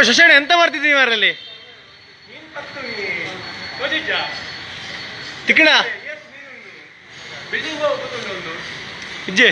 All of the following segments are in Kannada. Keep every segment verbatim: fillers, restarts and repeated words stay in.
ಶಶಾಣ ಎಂತ ಮಾಡ್ತಿದ್ದೀವಿ ಅವರಲ್ಲಿ ತಿಕ್ಕಣ ಇಜ್ಜೆ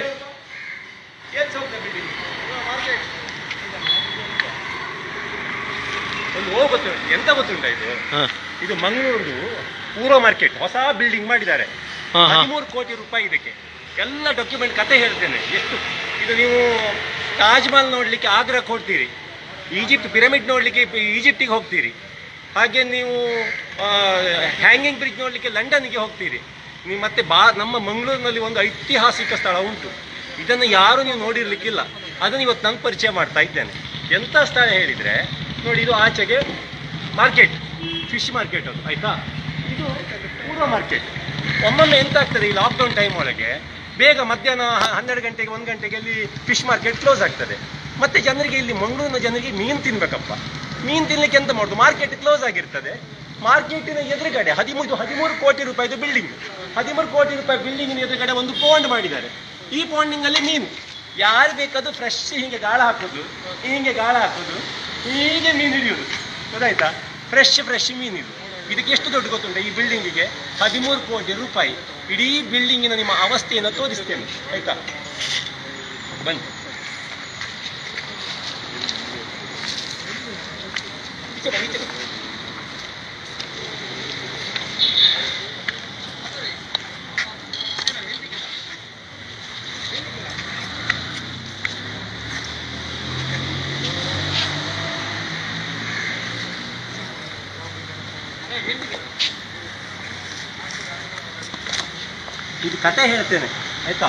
ಒಂದು ಹೋಗುತ್ತೆ ಎಂತ ಗೊತ್ತುಂಟ ಇದು ಇದು ಮಂಗಳೂರು ಪೂರ್ವ ಮಾರ್ಕೆಟ್ ಹೊಸ ಬಿಲ್ಡಿಂಗ್ ಮಾಡಿದ್ದಾರೆ ಹದಿಮೂರು ಕೋಟಿ ರೂಪಾಯಿ ಇದಕ್ಕೆ ಎಲ್ಲ ಡಾಕ್ಯುಮೆಂಟ್ ಕತೆ ಹೇಳ್ತೇನೆ ಎಷ್ಟು ಇದು ನೀವು ತಾಜ್ ಮಹಲ್ ನೋಡ್ಲಿಕ್ಕೆ ಆಗ್ರಾಕ್ಕೆ ಹೋಗ್ತೀರಿ ಈಜಿಪ್ಟ್ ಪಿರಮಿಡ್ ನೋಡ್ಲಿಕ್ಕೆ ಈಜಿಪ್ಟಿಗೆ ಹೋಗ್ತೀರಿ ಹಾಗೆ ನೀವು ಹ್ಯಾಂಗಿಂಗ್ ಬ್ರಿಡ್ಜ್ ನೋಡ್ಲಿಕ್ಕೆ ಲಂಡನ್ಗೆ ಹೋಗ್ತೀರಿ ನೀವು ಮತ್ತೆ ಬಾ ನಮ್ಮ ಮಂಗಳೂರಿನಲ್ಲಿ ಒಂದು ಐತಿಹಾಸಿಕ ಸ್ಥಳ ಉಂಟು ಇದನ್ನು ಯಾರು ನೀವು ನೋಡಿರ್ಲಿಕ್ಕಿಲ್ಲ ಅದನ್ನು ಇವತ್ತು ನಂಗೆ ಪರಿಚಯ ಮಾಡ್ತಾ ಇದ್ದೇನೆ ಎಂಥ ಸ್ಥಳ ಹೇಳಿದರೆ ನೋಡಿ ಇದು ಆಚೆಗೆ ಮಾರ್ಕೆಟ್ ಫಿಶ್ ಮಾರ್ಕೆಟ್ ಅದು ಆಯಿತಾ ಇದು ಪೂರ್ವ ಮಾರ್ಕೆಟ್ ಒಮ್ಮೊಮ್ಮೆ ಎಂತ ಆಗ್ತದೆ ಈ ಲಾಕ್ಡೌನ್ ಟೈಮ್ ಒಳಗೆ ಬೇಗ ಮಧ್ಯಾಹ್ನ ಹನ್ನೆರಡು ಗಂಟೆಗೆ ಒಂದು ಗಂಟೆಗೆ ಅಲ್ಲಿ ಫಿಶ್ ಮಾರ್ಕೆಟ್ ಕ್ಲೋಸ್ ಆಗ್ತದೆ ಮತ್ತೆ ಜನರಿಗೆ ಇಲ್ಲಿ ಮಂಗಳೂರಿನ ಜನರಿಗೆ ಮೀನು ತಿನ್ಬೇಕಪ್ಪ ಮೀನು ತಿನ್ಲಿಕ್ಕೆ ಎಂತ ಮಾಡೋದು ಮಾರ್ಕೆಟ್ ಕ್ಲೋಸ್ ಆಗಿರ್ತದೆ ಮಾರ್ಕೆಟಿನ ಎದುರುಗಡೆ ಹದಿಮೂರು ಹದಿಮೂರು ಕೋಟಿ ರೂಪಾಯಿದು ಬಿಲ್ಡಿಂಗ್ ಹದಿಮೂರು ಕೋಟಿ ರೂಪಾಯಿ ಬಿಲ್ಡಿಂಗಿನ ಎದುರುಗಡೆ ಒಂದು ಪಾಂಡ್ ಮಾಡಿದ್ದಾರೆ ಈ ಪಾಂಡಿಂಗಲ್ಲಿ ಮೀನು ಯಾರು ಬೇಕಾದ್ರೂ ಫ್ರೆಶ್ ಹೀಗೆ ಗಾಳ ಹಾಕೋದು ಹೀಗೆ ಗಾಳ ಹಾಕೋದು ಹೀಗೆ ಮೀನು ಹಿಡಿಯೋದು ಗೊತ್ತಾಯ್ತಾ ಫ್ರೆಶ್ ಫ್ರೆಶ್ ಮೀನು ಇದು ಇದಕ್ಕೆ ಎಷ್ಟು ದೊಡ್ಡ ಗೊತ್ತುಂಟ ಈ ಬಿಲ್ಡಿಂಗಿಗೆ ಹದಿಮೂರು ಕೋಟಿ ರೂಪಾಯಿ ಇಡೀ ಬಿಲ್ಡಿಂಗಿನ ನಿಮ್ಮ ಅವಸ್ಥೆಯನ್ನು ತೋರಿಸ್ತೇನೆ ಆಯ್ತಾ ಬನ್ನಿ ಇದು ಕತೆ ಹೇಳ್ತೇನೆ ಆಯ್ತಾ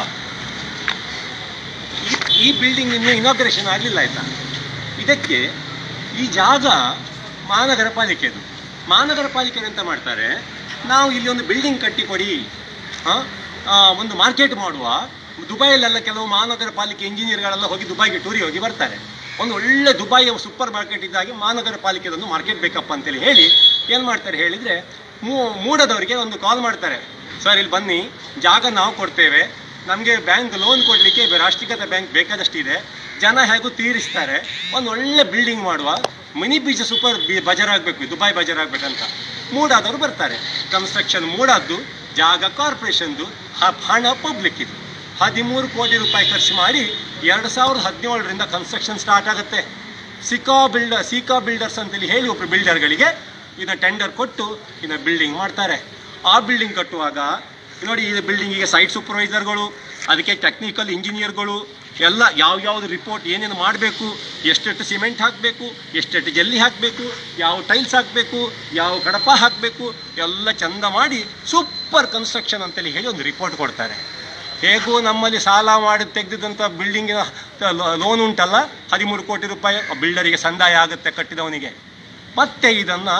ಈ ಬಿಲ್ಡಿಂಗ್ ಇನ್ನೂ ಇನಾಗ್ರೇಷನ್ ಆಗಲಿಲ್ಲ ಆಯ್ತಾ ಇದಕ್ಕೆ ಈ ಜಾಗ ಮಹಾನಗರ ಪಾಲಿಕೆದು ಮಹಾನಗರ ಪಾಲಿಕೆ ಎಂತ ಮಾಡ್ತಾರೆ ನಾವು ಇಲ್ಲಿ ಒಂದು ಬಿಲ್ಡಿಂಗ್ ಕಟ್ಟಿ ಕೊಡಿ ಒಂದು ಮಾರ್ಕೆಟ್ ಮಾಡುವ ದುಬೈಯಲ್ಲೆಲ್ಲ ಕೆಲವು ಮಹಾನಗರ ಪಾಲಿಕೆ ಇಂಜಿನಿಯರ್ಗಳೆಲ್ಲ ಹೋಗಿ ದುಬೈಗೆ ಟೂರಿಗೆ ಹೋಗಿ ಬರ್ತಾರೆ ಒಂದು ಒಳ್ಳೆ ದುಬೈಯ ಸೂಪರ್ ಮಾರ್ಕೆಟ್ ಇದ್ದಾಗಿ ಮಹಾನಗರ ಪಾಲಿಕೆದೊಂದು ಮಾರ್ಕೆಟ್ ಬೇಕಪ್ಪ ಅಂತೇಳಿ ಹೇಳಿ ಏನು ಮಾಡ್ತಾರೆ ಹೇಳಿದರೆ ಮೂ ಮೂಡದವರಿಗೆ ಒಂದು ಕಾಲ್ ಮಾಡ್ತಾರೆ ಸರ್ ಇಲ್ಲಿ ಬನ್ನಿ ಜಾಗ ನಾವು ಕೊಡ್ತೇವೆ ನಮಗೆ ಬ್ಯಾಂಕ್ ಲೋನ್ ಕೊಡಲಿಕ್ಕೆ ರಾಷ್ಟ್ರೀಕೃತ ಬ್ಯಾಂಕ್ ಬೇಕಾದಷ್ಟಿದೆ ಜನ ಹೇಗೂ ತೀರಿಸ್ತಾರೆ ಒಂದು ಒಳ್ಳೆ ಬಿಲ್ಡಿಂಗ್ ಮಾಡುವ ಮಿನಿ ಬೀಚ್ ಸೂಪರ್ ಬಿ ಬಜಾರ್ ಆಗಬೇಕು ದುಬೈ ಬಜಾರ್ ಆಗಬೇಕಂತ ಮೂಡಾದವರು ಬರ್ತಾರೆ ಕನ್ಸ್ಟ್ರಕ್ಷನ್ ಮೂಡಾದ್ದು ಜಾಗ ಕಾರ್ಪೊರೇಷನ್ದು ಹಣ ಪಬ್ಲಿಕ್ ಇದು ಹದಿಮೂರು ಕೋಟಿ ರೂಪಾಯಿ ಖರ್ಚು ಮಾಡಿ ಎರಡು ಸಾವಿರದ ಹದಿನೇಳರಿಂದ ಕನ್ಸ್ಟ್ರಕ್ಷನ್ ಸ್ಟಾರ್ಟ್ ಆಗುತ್ತೆ ಸಿಕಾ ಬಿಲ್ಡರ್ ಸಿಕಾ ಬಿಲ್ಡರ್ಸ್ ಅಂತೇಳಿ ಹೇಳಿ ಒಬ್ಬರು ಬಿಲ್ಡರ್ಗಳಿಗೆ ಇದನ್ನು ಟೆಂಡರ್ ಕೊಟ್ಟು ಇದನ್ನು ಬಿಲ್ಡಿಂಗ್ ಮಾಡ್ತಾರೆ ಆ ಬಿಲ್ಡಿಂಗ್ ಕಟ್ಟುವಾಗ ನೋಡಿ ಈ ಬಿಲ್ಡಿಂಗಿಗೆ ಸೈಟ್ ಸೂಪರ್ವೈಸರ್ಗಳು ಅದಕ್ಕೆ ಟೆಕ್ನಿಕಲ್ ಇಂಜಿನಿಯರ್ಗಳು ಎಲ್ಲ ಯಾವ ಯಾವುದು ರಿಪೋರ್ಟ್ ಏನೇನು ಮಾಡಬೇಕು ಎಷ್ಟೆಷ್ಟು ಸಿಮೆಂಟ್ ಹಾಕಬೇಕು ಎಷ್ಟೆಷ್ಟು ಜಲ್ಲಿ ಹಾಕಬೇಕು ಯಾವ ಟೈಲ್ಸ್ ಹಾಕಬೇಕು ಯಾವ ಕಡಪ ಹಾಕಬೇಕು ಎಲ್ಲ ಚಂದ ಮಾಡಿ ಸೂಪರ್ ಕನ್ಸ್ಟ್ರಕ್ಷನ್ ಅಂತೇಳಿ ಹೇಳಿ ಒಂದು ರಿಪೋರ್ಟ್ ಕೊಡ್ತಾರೆ ಹೇಗೂ ನಮ್ಮಲ್ಲಿ ಸಾಲ ಮಾಡಿ ತೆಗೆದಿದ್ದಂಥ ಬಿಲ್ಡಿಂಗಿನ ಲೋನ್ ಉಂಟಲ್ಲ ಹದಿಮೂರು ಕೋಟಿ ರೂಪಾಯಿ ಬಿಲ್ಡರಿಗೆ ಸಂದಾಯ ಆಗುತ್ತೆ ಕಟ್ಟಿದವನಿಗೆ ಮತ್ತೆ ಇದನ್ನು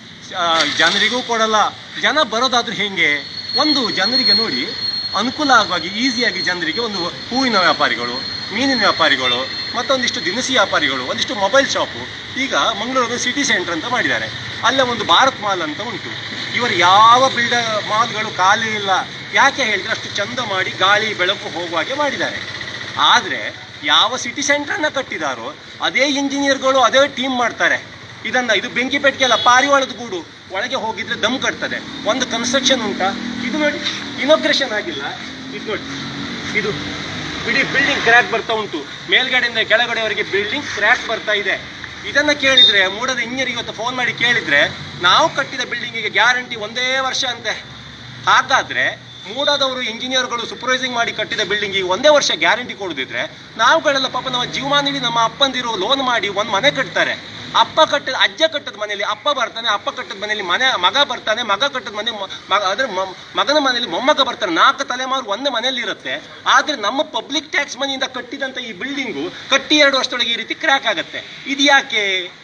ಜನರಿಗೂ ಕೊಡಲ್ಲ ಜನ ಬರೋದಾದ್ರೂ ಹೇಗೆ ಒಂದು ಜನರಿಗೆ ನೋಡಿ ಅನುಕೂಲ ಆಗುವಾಗಿ ಈಸಿಯಾಗಿ ಜನರಿಗೆ ಒಂದು ಹೂವಿನ ವ್ಯಾಪಾರಿಗಳು ಮೀನಿನ ವ್ಯಾಪಾರಿಗಳು ಮತ್ತೊಂದಿಷ್ಟು ದಿನಸಿ ವ್ಯಾಪಾರಿಗಳು ಒಂದಿಷ್ಟು ಮೊಬೈಲ್ ಶಾಪು ಈಗ ಮಂಗಳೂರಲ್ಲಿ ಸಿಟಿ ಸೆಂಟರ್ ಅಂತ ಮಾಡಿದ್ದಾರೆ ಅಲ್ಲೇ ಒಂದು ಭಾರತ್ ಮಾಲ್ ಅಂತ ಉಂಟು ಇವರು ಯಾವ ಬಿಲ್ಡರ್ ಮಾಲ್ಗಳು ಖಾಲಿ ಇಲ್ಲ ಯಾಕೆ ಹೇಳಿದರೆ ಅಷ್ಟು ಚಂದ ಮಾಡಿ ಗಾಳಿ ಬೆಳಕು ಹೋಗುವಾಗೆ ಮಾಡಿದ್ದಾರೆ ಆದರೆ ಯಾವ ಸಿಟಿ ಸೆಂಟ್ರನ್ನು ಕಟ್ಟಿದಾರೋ ಅದೇ ಇಂಜಿನಿಯರ್ಗಳು ಅದೇ ಟೀಮ್ ಮಾಡ್ತಾರೆ ಇದನ್ನು ಇದು ಬೆಂಕಿ ಪೆಟ್ಟಿಗೆಲ್ಲ ಪಾರಿವಾಳದ ಗೂಡು ಒಳಗೆ ಹೋಗಿದ್ರೆ ದಮ್ ಕಟ್ತದೆ ಒಂದು ಕನ್ಸ್ಟ್ರಕ್ಷನ್ ಉಂಟಾ ಇದು ನೋಡಿ ಇನಾಗ್ರೇಷನ್ ಆಗಿಲ್ಲ ಇದು ನೋಡಿ ಇದು ಇಡೀ ಬಿಲ್ಡಿಂಗ್ ಕ್ರ್ಯಾಕ್ ಬರ್ತಾ ಉಂಟು ಮೇಲ್ಗಡೆಯಿಂದ ಕೆಳಗಡೆವರೆಗೆ ಬಿಲ್ಡಿಂಗ್ ಕ್ರ್ಯಾಕ್ ಬರ್ತಾ ಇದೆ ಇದನ್ನು ಕೇಳಿದರೆ ಮೂಡದ ಇಂಜಿನಿಯರ್ ಇವತ್ತು ಫೋನ್ ಮಾಡಿ ಕೇಳಿದರೆ ನಾವು ಕಟ್ಟಿದ ಬಿಲ್ಡಿಂಗಿಗೆ ಗ್ಯಾರಂಟಿ ಒಂದೇ ವರ್ಷ ಅಂತೆ ಹಾಗಾದರೆ ಮೂಡಾದವರು ಇಂಜಿನಿಯರ್ಗಳು ಸೂಪರ್ವೈಸಿಂಗ್ ಮಾಡಿ ಕಟ್ಟಿದ ಬಿಲ್ಡಿಂಗಿಗೆ ಒಂದೇ ವರ್ಷ ಗ್ಯಾರಂಟಿ ಕೊಡದಿದ್ರೆ ನಾವುಗಳೆಲ್ಲ ಪಾಪ ನಮ್ಮ ಜೀವಮಾನಿಡಿ ನಮ್ಮ ಅಪ್ಪಂದಿರು ಲೋನ್ ಮಾಡಿ ಒಂದು ಮನೆ ಕಟ್ತಾರೆ ಅಪ್ಪ ಕಟ್ಟದ ಅಜ್ಜ ಕಟ್ಟದ ಮನೆಯಲ್ಲಿ ಅಪ್ಪ ಬರ್ತಾನೆ ಅಪ್ಪ ಕಟ್ಟದ ಮನೆಯಲ್ಲಿ ಮನೆ ಮಗ ಬರ್ತಾನೆ ಮಗ ಕಟ್ಟದ ಮನೆ ಮಗ ಅದ್ರ ಮಗನ ಮನೆಯಲ್ಲಿ ಮೊಮ್ಮಗ ಬರ್ತಾನೆ ನಾಲ್ಕು ತಲೆಮಾರು ಒಂದೇ ಮನೆಯಲ್ಲಿ ಇರುತ್ತೆ ಆದರೆ ನಮ್ಮ ಪಬ್ಲಿಕ್ ಟ್ಯಾಕ್ಸ್ ಮನೆಯಿಂದ ಕಟ್ಟಿದಂಥ ಈ ಬಿಲ್ಡಿಂಗು ಕಟ್ಟಿ ಎರಡು ವರ್ಷದೊಳಗೆ ಈ ರೀತಿ ಕ್ರ್ಯಾಕ್ ಆಗುತ್ತೆ ಇದು ಯಾಕೆ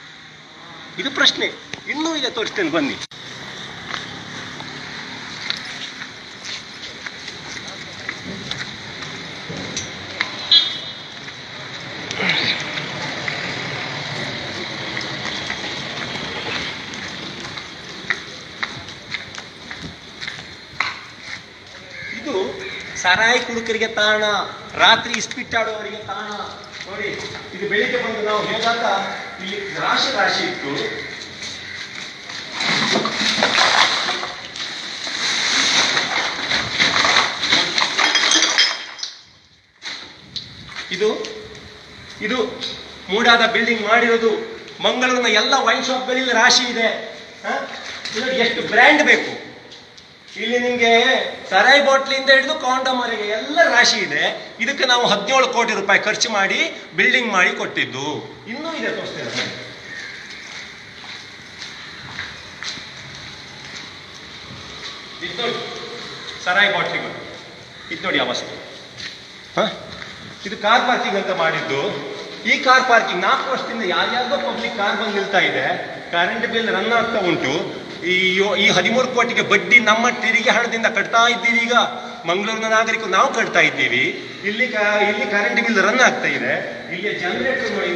ಇದು ಪ್ರಶ್ನೆ ಇನ್ನೂ ಇದೆ ತೋರಿಸ್ತೇನೆ ಬನ್ನಿ ಸರಾಯಿ ಕುಡುಕರಿಗೆ ತಾಣ ರಾತ್ರಿ ಇಸ್ಪಿಟ್ಟಾಡುವವರಿಗೆ ತಾಣ ನೋಡಿ ಇದು ಬೆಳಿಗ್ಗೆ ಬಂದು ನಾವು ಹೇಗಾದ ಇಲ್ಲಿ ರಾಶಿ ರಾಶಿ ಇತ್ತು. ಇದು ಇದು ಮೂಡಾದ ಬಿಲ್ಡಿಂಗ್ ಮಾಡಿರೋದು. ಮಂಗಳೂರಿನ ಎಲ್ಲ ವೈನ್ ಶಾಪ್ಗಳಲ್ಲಿ ರಾಶಿ ಇದೆ. ನೋಡಿ ಎಷ್ಟು ಬ್ರ್ಯಾಂಡ್ ಬೇಕು. ಇಲ್ಲಿ ನಿಮಗೆ ಸರಾಯಿ ಬಾಟ್ಲಿಂದ ಹಿಡಿದು ಕಾಂಡಮ್ ವರೆಗೆ ಎಲ್ಲ ರಾಶಿ ಇದೆ. ಇದಕ್ಕೆ ನಾವು ಹದಿನೇಳು ಕೋಟಿ ರೂಪಾಯಿ ಖರ್ಚು ಮಾಡಿ ಬಿಲ್ಡಿಂಗ್ ಮಾಡಿ ಕೊಟ್ಟಿದ್ದು. ಇನ್ನೂ ಇದೆ, ತೋರಿಸ್ತೇನೆ. ಇದು ನೋಡಿ ಸರಾಯಿ ಬಾಟ್ಲಿಗಳು. ಇದು ನೋಡಿ ಅವಸ್ಥೆ. ಹ ಇದು ಕಾರ್ ಪಾರ್ಕಿಂಗ್ ಅಂತ ಮಾಡಿದ್ದು. ಈ ಕಾರ್ ಪಾರ್ಕಿಂಗ್ ನಾಲ್ಕು ವರ್ಷದಿಂದ ಯಾರ್ಯಾರ್ದೋ ಪಬ್ಲಿಕ್ ಕಾರ್ ಬಂದು ನಿಲ್ತಾ ಇದೆ. ಕರೆಂಟ್ ಬಿಲ್ ರನ್ ಆಗ್ತಾ ಉಂಟು. ಈ ಈ ಹದಿಮೂರು ಕೋಟಿಗೆ ಬಡ್ಡಿ ನಮ್ಮ ತೆರಿಗೆ ಹಣದಿಂದ ಕಟ್ತಾ ಇದ್ದೀವಿ. ಈಗ ಮಂಗಳೂರಿನ ನಾಗರಿಕರು ನಾವು ಕಟ್ತಾ ಇದ್ದೀವಿ. ಇಲ್ಲಿ ಇಲ್ಲಿ ಕರೆಂಟ್ ಬಿಲ್ ರನ್ ಆಗ್ತಾ ಇದೆ. ಇಲ್ಲಿ ಜನರೇಟರ್ ನೋಡಿ,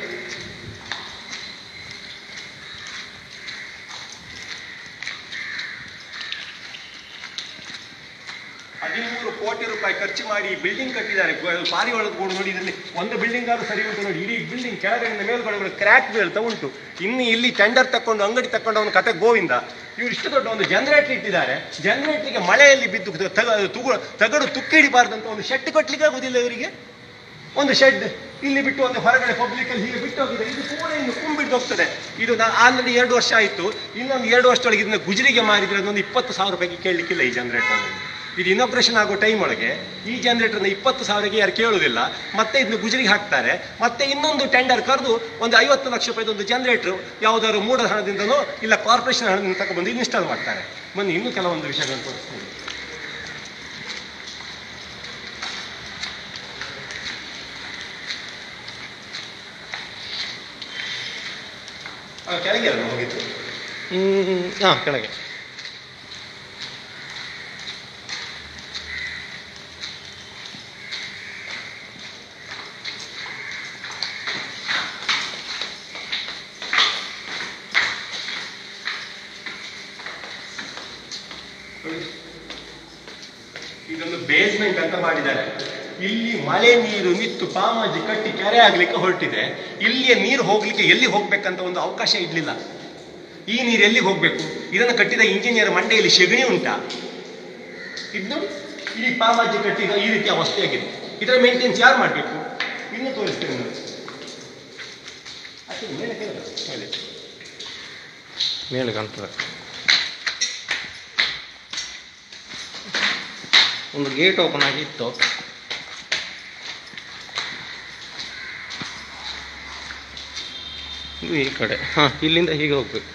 ಹದಿಮೂರು ಕೋಟಿ ರೂಪಾಯಿ ಖರ್ಚು ಮಾಡಿ ಬಿಲ್ಡಿಂಗ್ ಕಟ್ಟಿದ್ದಾರೆ. ಪಾರಿ ಒಳಗೆ ಕೂಡ ನೋಡಿ, ಇದರಲ್ಲಿ ಒಂದು ಬಿಲ್ಡಿಂಗ್ ಆದ್ರೂ ಸರಿ ಉಂಟು ನೋಡಿ. ಇಡೀ ಬಿಲ್ಡಿಂಗ್ ಕೆಳಗಡೆಯಿಂದ ಮೇಲ್ಗಡೆ ಕ್ರ್ಯಾಕ್ ಬೀಳ್ತಾ ಉಂಟು. ಇನ್ನು ಇಲ್ಲಿ ಟೆಂಡರ್ ತಕೊಂಡು ಅಂಗಡಿ ತಕೊಂಡು ಅವನ ಕತೆ ಗೋವಿಂದ. ಇವ್ರು ಇಷ್ಟು ದೊಡ್ಡ ಒಂದು ಜನರೇಟರ್ ಇಟ್ಟಿದ್ದಾರೆ. ಜನರೇಟರ್ಗೆ ಮಳೆಯಲ್ಲಿ ಬಿದ್ದು ತುಗು ತಗಡು ತುಕ್ಕಿಡಿಬಾರ್ದಂತ ಒಂದು ಶೆಡ್ ಕಟ್ಟಲಿಕ್ಕೆ ಆಗುದಿಲ್ಲ ಇವರಿಗೆ. ಒಂದು ಶೆಡ್ ಇಲ್ಲಿ ಬಿಟ್ಟು ಒಂದು ಹೊರಗಡೆ ಪಬ್ಲಿಕ್ ಅಲ್ಲಿ ಹೀಗೆ ಬಿಟ್ಟು ಹೋಗಿದೆ. ಇದು ಕೂಡ ಇನ್ನು ಕುಂಬಿಟ್ಟು ಹೋಗ್ತದೆ. ಇದು ನಾ ಆಲ್ರೆಡಿ ಎರಡು ವರ್ಷ ಆಯಿತು. ಇನ್ನೊಂದು ಎರಡು ವರ್ಷದೊಳಗೆ ಇದನ್ನ ಗುಜರಿಗೆ ಮಾರಿದ್ರೆ ಅದೊಂದು ಇಪ್ಪತ್ತು ಸಾವಿರ ರೂಪಾಯಿಗೆ ಕೇಳಲಿಕ್ಕಿಲ್ಲ ಈ ಜನರೇಟರ್. ಇದು ಇನಾಗ್ರೇಷನ್ ಆಗೋ ಟೈಮ್ ಒಳಗೆ ಈ ಜನರೇಟರ್ನ ಇಪ್ಪತ್ತು ಸಾವಿರಕ್ಕೆ ಯಾರು ಕೇಳೋದಿಲ್ಲ. ಮತ್ತೆ ಇದನ್ನು ಗುಜರಿಗೆ ಹಾಕ್ತಾರೆ. ಮತ್ತೆ ಇನ್ನೊಂದು ಟೆಂಡರ್ ಕರೆದು ಒಂದು ಐವತ್ತು ಲಕ್ಷ ರೂಪಾಯಿದು ಒಂದು ಜನರೇಟರ್ ಯಾವುದಾದ್ರು ಮೂಢ ಹಣದಿಂದನೋ ಇಲ್ಲ ಕಾರ್ಪೊರೇಷನ್ ಹಣದಿಂದ ತಗೊಂಡ್ಬಂದು ಇನ್ಸ್ಟಾಲ್ ಮಾಡ್ತಾರೆ. ಬನ್ನಿ ಇನ್ನೂ ಕೆಲವೊಂದು ವಿಷಯಗಳನ್ನು ತೋರಿಸ್ತೀನಿ. ಕೆಳಗೆ ಅಲ್ಲ ಹೋಗಿತ್ತು. ಹ್ಮ್ ಹಾಂ ಕೆಳಗೆ. ಇದೊಂದು ಬೇಸ್ಮೆಂಟ್ ಅಂತ ಮಾಡಿದ್ದಾರೆ. ಇಲ್ಲಿ ಮಳೆ ನೀರು ನಿತ್ತು ಪಾಮಾಜಿ ಕಟ್ಟಿ ಕೆರೆ ಆಗ್ಲಿಕ್ಕೆ ಹೊರಟಿದೆ. ಇಲ್ಲಿಯ ನೀರು ಹೋಗ್ಲಿಕ್ಕೆ ಎಲ್ಲಿ ಹೋಗ್ಬೇಕಂತ ಒಂದು ಅವಕಾಶ ಇಡ್ಲಿಲ್ಲ. ಈ ನೀರು ಎಲ್ಲಿ ಹೋಗ್ಬೇಕು? ಇದನ್ನು ಕಟ್ಟಿದ ಇಂಜಿನಿಯರ್ ಮಂಡೆಯಲ್ಲಿ ಸೆಗಣಿ ಉಂಟಾ? ಇದು ಇಡೀ ಪಾಮಾಜಿ ಕಟ್ಟಿದ ಈ ರೀತಿ ಅವಸ್ಥೆಯಾಗಿದೆ. ಇದರ ಮೇಂಟೆನೆನ್ಸ್ ಯಾರು ಮಾಡಬೇಕು? ಇನ್ನು ತೋರಿಸ್ತೇನೆ ನೋಡಿ. ಅಷ್ಟೇ ಮೇಲೆ ಮೇಲೆ ಮೇಲೆ ಕಾಣ್ತದೆ. ಒಂದು ಗೇಟ್ ಓಪನ್ ಆಗಿತ್ತು. ಇದು ಈ ಕಡೆ. ಹಾಂ, ಇಲ್ಲಿಂದ ಹೀಗೆ ಹೋಗ್ಬೇಕು.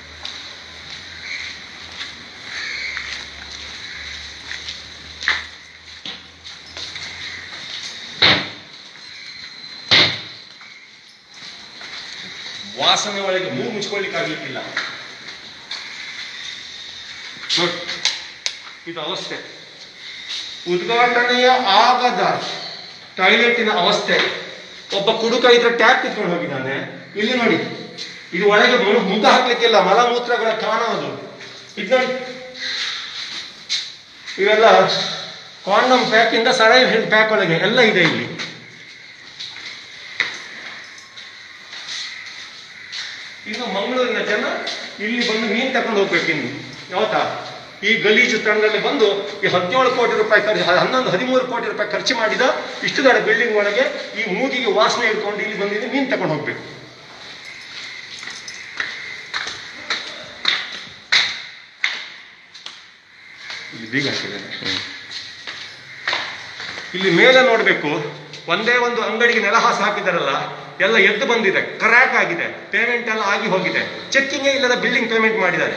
ವಾಸನೆ ಒಳಗೆ ಮೂಗು ಮುಚ್ಕೊಳ್ಳಿಕ್ಕೆ ಆಗ್ಲಿಕ್ಕಿಲ್ಲ. ನೋಡಿ ಇದು ಅವಸ್ಥೆ. ಉದ್ಘಾಟನೆಯ ಆಗದ ಟಾಯ್ಲೆಟಿನ ಅವಸ್ಥೆ. ಒಬ್ಬ ಕುಡುಕ ಇದ್ರೆ ಟ್ಯಾಪ್ ಕಿತ್ಕೊಂಡು ಹೋಗಿದ್ದಾನೆ. ಇಲ್ಲಿ ನೋಡಿ, ಇದು ಒಳಗೆ ಮುಖ ಹಾಕ್ಲಿಕ್ಕಿಲ್ಲ, ಮಲಮೂತ್ರಗಳ ತಾಣ ಅದು. ಇದು ನೋಡಿ, ಇವೆಲ್ಲ ಕಾಂಡಮ್ ಪ್ಯಾಕ್ ಇಂದ ಸರಾಯಿ ಪ್ಯಾಕ್ ಒಳಗೆ ಎಲ್ಲ ಇದೆ ಇಲ್ಲಿ. ಇನ್ನು ಮಂಗಳೂರಿನ ಜನ ಇಲ್ಲಿ ಬಂದು ಮೀನು ತಕೊಂಡು ಹೋಗ್ಬೇಕು. ಇನ್ನು ಯಾವತ್ತಾ ಈ ಗಲೀಜು ತಂಡದಲ್ಲಿ ಬಂದು ಈ ಹದಿನೇಳು ಕೋಟಿ ರೂಪಾಯಿ ಖರ್ಚು ಹನ್ನೊಂದು ಹದಿಮೂರು ಕೋಟಿ ರೂಪಾಯಿ ಖರ್ಚು ಮಾಡಿದ ಇಷ್ಟು ದೊಡ್ಡ ಬಿಲ್ಡಿಂಗ್ ಒಳಗೆ ಈ ಮೂಗಿಗೆ ವಾಸನೆ ಇಟ್ಕೊಂಡು ಇಲ್ಲಿ ಬಂದಿದ್ದು ಮೀನು ತಕೊಂಡು ಹೋಗ್ಬೇಕು. ಇಲ್ಲಿ ಬೀಗ ಹಾಕಿದ್ದೇನೆ. ಇಲ್ಲಿ ಮೇಲೆ ನೋಡ್ಬೇಕು, ಒಂದೇ ಒಂದು ಅಂಗಡಿಗೆ ನೆಲಹಾಸ ಹಾಕಿದಾರಲ್ಲ, ಎಲ್ಲ ಎದ್ದು ಬಂದಿದೆ, ಕ್ರ್ಯಾಕ್ ಆಗಿದೆ, ಪೇಮೆಂಟ್ ಎಲ್ಲ ಆಗಿ ಹೋಗಿದೆ. ಚೆಕ್ಕಿಂಗೇ ಇಲ್ಲದ ಬಿಲ್ಡಿಂಗ್ ಪೇಮೆಂಟ್ ಮಾಡಿದ್ದಾರೆ.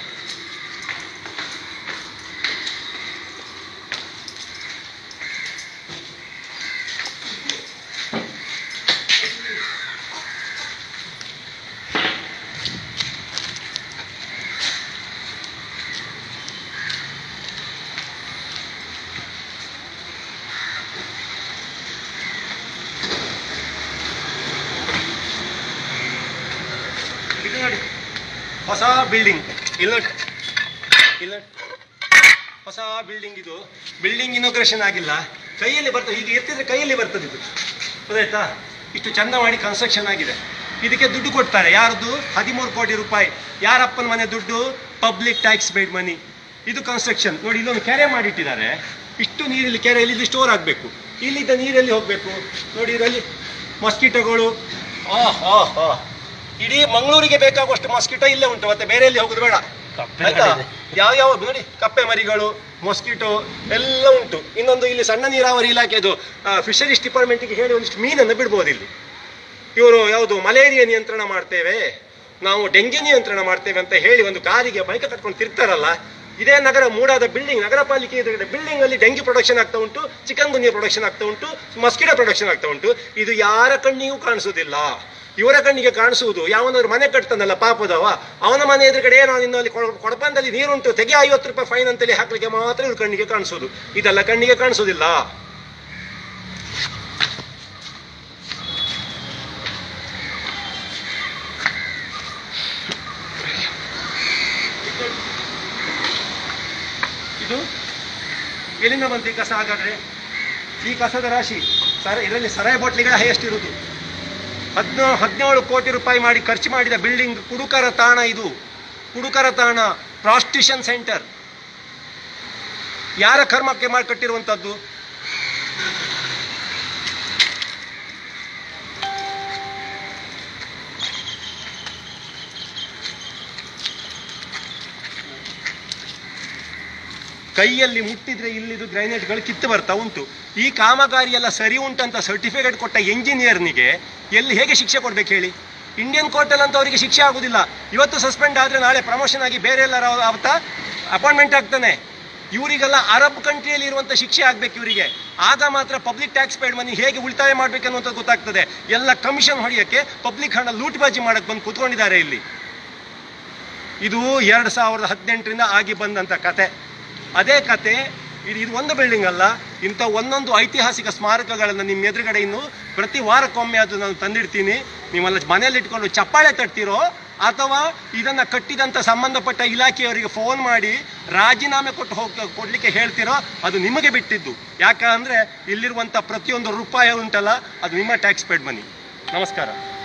ಹೊಸ ಬಿಲ್ಡಿಂಗ್ ಇಲ್ಲ ಇಲ್ಲ ಹೊಸ ಬಿಲ್ಡಿಂಗ್. ಇದು ಬಿಲ್ಡಿಂಗ್ ಇನಾಗ್ರೇಷನ್ ಆಗಿಲ್ಲ, ಕೈಯಲ್ಲಿ ಬರ್ತದೆ. ಈಗ ಎತ್ತಿದ್ರೆ ಕೈಯಲ್ಲಿ ಬರ್ತದೆ ಇದು, ಗೊತ್ತಾಯ್ತಾ? ಇಷ್ಟು ಚಂದ ಮಾಡಿ ಕನ್ಸ್ಟ್ರಕ್ಷನ್ ಆಗಿದೆ. ಇದಕ್ಕೆ ದುಡ್ಡು ಕೊಡ್ತಾರೆ. ಯಾರ್ದು? ಹದಿಮೂರು ಕೋಟಿ ರೂಪಾಯಿ. ಯಾರಪ್ಪನ ಮನೆ ದುಡ್ಡು? Public tax paid money. ಇದು ಕನ್ಸ್ಟ್ರಕ್ಷನ್. ನೋಡಿ, ಇಲ್ಲೊಂದು ಕೆರೆ ಮಾಡಿಟ್ಟಿದ್ದಾರೆ. ಇಷ್ಟು ನೀರಿಲ್ಲಿ ಕೆರೆಯಲ್ಲಿ ಇಲ್ಲಿ ಸ್ಟೋರ್ ಆಗಬೇಕು. ಇಲ್ಲಿದ್ದ ನೀರಲ್ಲಿ ಹೋಗಬೇಕು. ನೋಡಿ, ಇದರಲ್ಲಿ ಮಸ್ಕಿಟೋಗಳು. ಆಹ್ ಆಹ್ ಆಹ್ ಇಡೀ ಮಂಗಳೂರಿಗೆ ಬೇಕಾಗುವಷ್ಟು ಮಸ್ಕಿಟೋ ಇಲ್ಲೇ ಉಂಟು. ಮತ್ತೆ ಬೇರೆ ಎಲ್ಲಿ ಹೋಗುದು ಬೇಡ ಆಯ್ತಾ. ಯಾವ ಯಾವ ನೋಡಿ, ಕಪ್ಪೆ ಮರಿಗಳು, ಮೊಸ್ಕಿಟೋ ಎಲ್ಲ ಉಂಟು. ಇನ್ನೊಂದು ಇಲ್ಲಿ ಸಣ್ಣ ನೀರಾವರಿ ಇಲಾಖೆದು ಫಿಶರೀಸ್ ಡಿಪಾರ್ಟ್ಮೆಂಟ್ಗೆ ಹೇಳಿ ಒಂದಿಷ್ಟು ಮೀನನ್ನು ಬಿಡ್ಬೋದು ಇಲ್ಲಿ. ಇವರು ಯಾವುದು ಮಲೇರಿಯಾ ನಿಯಂತ್ರಣ ಮಾಡ್ತೇವೆ, ನಾವು ಡೆಂಗ್ಯೂ ನಿಯಂತ್ರಣ ಮಾಡ್ತೇವೆ ಅಂತ ಹೇಳಿ ಒಂದು ಕಾರಿಗೆ ಬೈಕ್ ಕಟ್ಕೊಂಡು ತಿರ್ತಾರಲ್ಲ. ಇದೇ ನಗರ ಮೂಡಾದ ಬಿಲ್ಡಿಂಗ್, ನಗರ ಪಾಲಿಕೆ ಎದುರುಗಡೆ ಬಿಲ್ಡಿಂಗ್ ಅಲ್ಲಿ ಡೆಂಗ್ಯೂ ಪ್ರೊಡಕ್ಷನ್ ಆಗ್ತಾ ಉಂಟು, ಚಿಕನ್ ಗುನ್ಯಾ ಪ್ರೊಡಕ್ಷನ್ ಆಗ್ತಾ ಉಂಟು, ಮಸ್ಕಿಟೋ ಪ್ರೊಡಕ್ಷನ್ ಆಗ್ತಾ ಉಂಟು. ಇದು ಯಾರ ಕಣ್ಣಿಗೂ ಕಾಣಿಸುವುದಿಲ್ಲ. ಇವರ ಕಣ್ಣಿಗೆ ಕಾಣಿಸುವುದು ಯಾವನಾದ್ರು ಮನೆ ಕಟ್ತಾನಲ್ಲ ಪಾಪದವ, ಅವನ ಮನೆ ಎದುರುಗಡೆ ನಾನು ಇನ್ನಲ್ಲಿ ಕೊಡಪಂದಲ್ಲಿ ನೀರುಂಟು ತೆಗೆ ಐವತ್ತು ರೂಪಾಯಿ ಫೈನ್ ಅಂತೇಳಿ ಹಾಕ್ಲಿಕ್ಕೆ ಮಾತ್ರ ಇವ್ರ ಕಣ್ಣಿಗೆ ಕಾಣಿಸೋದು. ಇದೆಲ್ಲ ಕಣ್ಣಿಗೆ ಕಾಣಿಸೋದಿಲ್ಲ. ಇದು ಎಲ್ಲಿಂದ ಬಂತು ಈ ಕಸ? ಹಾಗಾದ್ರೆ ಈ ಕಸದ ರಾಶಿ ಸರ ಇದರಲ್ಲಿ ಸರಾಯಿ ಬಾಟ್ಲಿಗಳ ಹೈಯೆಸ್ಟ್ ಇರುವುದು. ಹದಿನೋ ಹದಿನೇಳು ಕೋಟಿ ರೂಪಾಯಿ ಮಾಡಿ ಖರ್ಚು ಮಾಡಿದ ಬಿಲ್ಡಿಂಗ್ ಕುಡುಕರ ತಾಣ. ಇದು ಕುಡುಕರ ತಾಣ, ಪ್ರಾಸ್ಟಿಟ್ಯೂಷನ್ ಸೆಂಟರ್. ಯಾರ ಕರ್ಮಕ್ಕೆ ಮಾಡಿ ಕಟ್ಟಿರುವಂಥದ್ದು? ಕೈಯಲ್ಲಿ ಮುಟ್ಟಿದ್ರೆ ಇಲ್ಲಿದು ಗ್ರೈನೇಟ್ಗಳು ಕಿತ್ತು ಬರ್ತಾ ಉಂಟು. ಈ ಕಾಮಗಾರಿ ಎಲ್ಲ ಸರಿ ಉಂಟಂತ ಸರ್ಟಿಫಿಕೇಟ್ ಕೊಟ್ಟ ಎಂಜಿನಿಯರ್ನಿಗೆ ಎಲ್ಲಿ ಹೇಗೆ ಶಿಕ್ಷೆ ಕೊಡ್ಬೇಕು ಹೇಳಿ? ಇಂಡಿಯನ್ ಕೋರ್ಟಲ್ಲಿ ಅಂತ ಅವರಿಗೆ ಶಿಕ್ಷೆ ಆಗುದಿಲ್ಲ. ಇವತ್ತು ಸಸ್ಪೆಂಡ್ ಆದರೆ ನಾಳೆ ಪ್ರಮೋಷನ್ ಆಗಿ ಬೇರೆ ಎಲ್ಲರ ಅವತ್ತ ಅಪಾಯಿಂಟ್ಮೆಂಟ್ ಆಗ್ತಾನೆ. ಇವರಿಗೆಲ್ಲ ಅರಬ್ ಕಂಟ್ರಿಯಲ್ಲಿ ಇರುವಂಥ ಶಿಕ್ಷೆ ಆಗ್ಬೇಕು ಇವರಿಗೆ. ಆಗ ಮಾತ್ರ ಪಬ್ಲಿಕ್ ಟ್ಯಾಕ್ಸ್ ಪೇಡ್ ಮನಿ ಹೇಗೆ ಉಳಿತಾಯ ಮಾಡ್ಬೇಕನ್ನುವಂಥದ್ದು ಗೊತ್ತಾಗ್ತದೆ. ಎಲ್ಲ ಕಮಿಷನ್ ಹೊಡೆಯಕ್ಕೆ, ಪಬ್ಲಿಕ್ ಹಣ ಲೂಟ್ಬಾಜಿ ಮಾಡಕ್ಕೆ ಬಂದು ಕೂತ್ಕೊಂಡಿದ್ದಾರೆ ಇಲ್ಲಿ. ಇದು ಎರಡು ಸಾವಿರದ ಹದಿನೆಂಟರಿಂದ ಆಗಿ ಬಂದಂಥ ಕತೆ. ಅದೇ ಕತೆ ಇದು. ಇದು ಒಂದು ಬಿಲ್ಡಿಂಗ್ ಅಲ್ಲ, ಇಂಥ ಒಂದೊಂದು ಐತಿಹಾಸಿಕ ಸ್ಮಾರಕಗಳನ್ನು ನಿಮ್ಮ ಎದುರುಗಡೆ ಇನ್ನು ಪ್ರತಿ ವಾರಕ್ಕೊಮ್ಮೆ ಅದು ನಾನು ತಂದಿಡ್ತೀನಿ. ನೀವೆಲ್ಲ ಮನೆಯಲ್ಲಿ ಇಟ್ಕೊಂಡು ಚಪ್ಪಾಳೆ ತಟ್ತಿರೋ ಅಥವಾ ಇದನ್ನು ಕಟ್ಟಿದಂಥ ಸಂಬಂಧಪಟ್ಟ ಇಲಾಖೆಯವರಿಗೆ ಫೋನ್ ಮಾಡಿ ರಾಜೀನಾಮೆ ಕೊಟ್ಟು ಹೋಗಿ ಕೊಡಲಿಕ್ಕೆ ಹೇಳ್ತಿರೋ ಅದು ನಿಮಗೆ ಬಿಟ್ಟಿದ್ದು. ಯಾಕಂದರೆ ಇಲ್ಲಿರುವಂಥ ಪ್ರತಿಯೊಂದು ರೂಪಾಯಿ ಉಂಟಲ್ಲ ಅದು ನಿಮ್ಮ ಟ್ಯಾಕ್ಸ್ ಪೇಡ್ ಮನಿ. ನಮಸ್ಕಾರ.